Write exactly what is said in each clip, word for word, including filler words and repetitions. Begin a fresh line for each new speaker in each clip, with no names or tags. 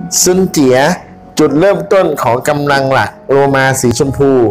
ซุนเจียจุดเริ่มต้นของกำลังหลักโรมาสีชมพู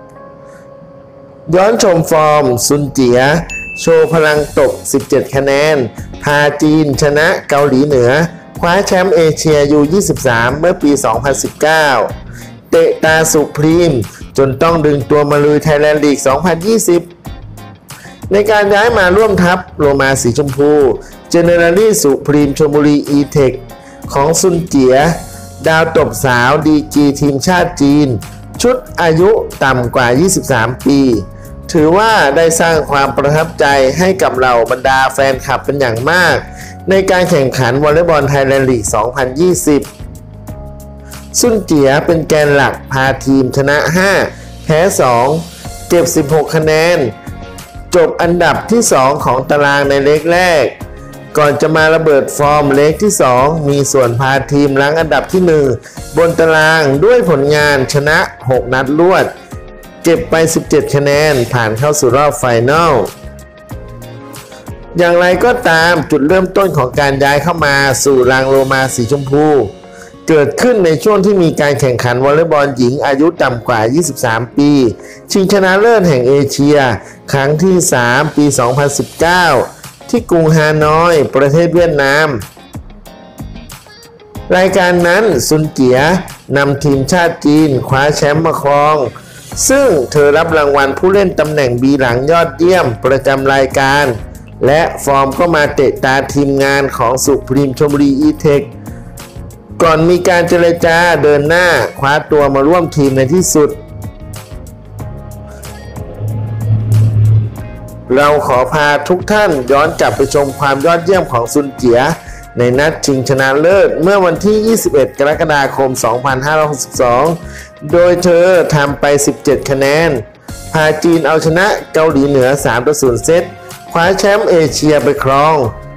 ย้อนชมฟอร์มซุนเจียโชว์พลังตกสิบเจ็ดคะแนนพาจีนชนะเกาหลีเหนือคว้าแชมป์เอเชีย ยู ยี่สิบสาม เมื่อปี สองพันสิบเก้า เตะตาสุพรีมจนต้องดึงตัวมาลุยไทยแลนด์ลีก สองพันยี่สิบ ในการย้ายมาร่วมทัพโรมาสีชมพูเจเนอเรลลี่สุพรีมชลบุรีอีเทคของซุนเจียดาวตบสาวดีกรีทีมชาติจีนชุดอายุต่ำกว่า ยี่สิบสาม ปีถือว่าได้สร้างความประทับใจให้กับเหล่าบรรดาแฟนคลับเป็นอย่างมากในการแข่งขันวอลเลย์บอลไทยแลนด์ลีก สองพันยี่สิบ ซุนเจียเป็นแกนหลักพาทีมชนะ ห้า แพ้ สอง เก็บ สิบหก คะแนนจบอันดับที่ สอง ของตารางในเล็กแรกก่อนจะมาระเบิดฟอร์มเล็กที่ สอง มีส่วนพาทีมรั้งอันดับที่ หนึ่ง บนตารางด้วยผลงานชนะ หก นัดรวดเก็บไป สิบเจ็ด คะแนนผ่านเข้าสู่รอบไฟนอลอย่างไรก็ตามจุดเริ่มต้นของการย้ายเข้ามาสู่รางโรมาสีชมพูเกิดขึ้นในช่วงที่มีการแข่งขันวอลเลย์บอลหญิงอายุต่ำกว่า ยี่สิบสาม ปีชิงชนะเลิศแห่งเอเชียครั้งที่ สาม ปี สองพันสิบเก้า ที่กรุงฮานอยประเทศเวียดนามรายการนั้นซุนเจียนำทีมชาติจีนคว้าแชมป์มาครองซึ่งเธอรับรางวัลผู้เล่นตำแหน่งบีหลังยอดเยี่ยมประจำรายการและฟอร์มก็มาเตะตาทีมงานของสุพรีมชลบุรีอีเทคก่อนมีการเจรจาเดินหน้าคว้าตัวมาร่วมทีมในที่สุดเราขอพาทุกท่านย้อนกลับไปชมความยอดเยี่ยมของซุนเจียในนัดชิงชนะเลิศเมื่อวันที่ ยี่สิบเอ็ด กรกฎาคม สองพันห้าร้อยหกสิบสอง โดยเธอทำไป สิบเจ็ด คะแนนพาจีนเอาชนะเกาหลีเหนือ สามต่อศูนย์ เซตคว้าแชมป์เอเชียไปครอง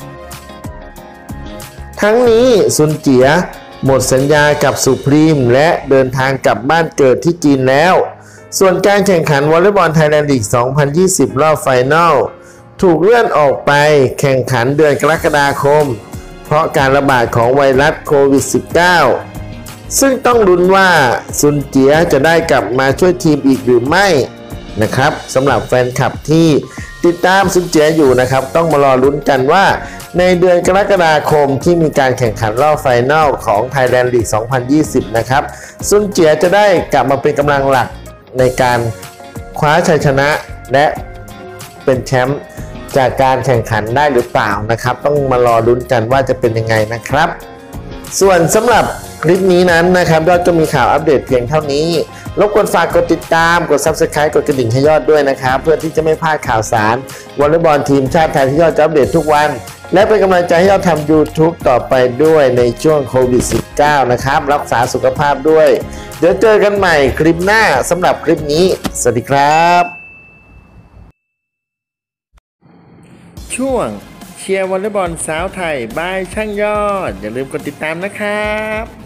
ทั้งนี้ซุนเจียหมดสัญญากับสุพรีมและเดินทางกลับบ้านเกิดที่จีนแล้วส่วนการแข่งขันวอลเลย์บอลไทยแลนด์ลีก สองพันยี่สิบ รอบไฟนอลถูกเลื่อนออกไปแข่งขันเดือนกรกฎาคมเพราะการระบาดของไวรัสโควิด สิบเก้า ซึ่งต้องลุ้นว่าซุนเจียจะได้กลับมาช่วยทีมอีกหรือไม่นะครับสำหรับแฟนคลับที่ติดตามซุนเจียอยู่นะครับต้องมารอลุ้นกันว่าในเดือนกรกฎาคมที่มีการแข่งขันรอบไฟนอลของ Thailand League สองพันยี่สิบ นะครับซุนเจียจะได้กลับมาเป็นกำลังหลักในการคว้าชัยชนะและเป็นแชมป์จากการแข่งขันได้หรือเปล่านะครับต้องมารอลุ้นกันว่าจะเป็นยังไงนะครับส่วนสำหรับคลิปนี้นั้นนะครับยอดก็มีข่าวอัปเดตเพียงเท่านี้รบกวนฝากกดติดตามกด ซับสไครบ์ กดกระดิ่งให้ยอดด้วยนะครับเพื่อที่จะไม่พลาดข่าวสารวอลเลย์บอลทีมชาติไทยที่ยอดจะอัปเดตทุกวันและเป็นกำลังใจให้ยอดทำ ยูทูบ ต่อไปด้วยในช่วงโควิด สิบเก้า นะครับรักษาสุขภาพด้วยเดี๋ยวเจอกันใหม่คลิปหน้าสำหรับคลิปนี้สวัสดีครับช่วงเชียร์วอลเลย์บอลสาวไทยบายช่างยอดอย่าลืมกดติดตามนะครับ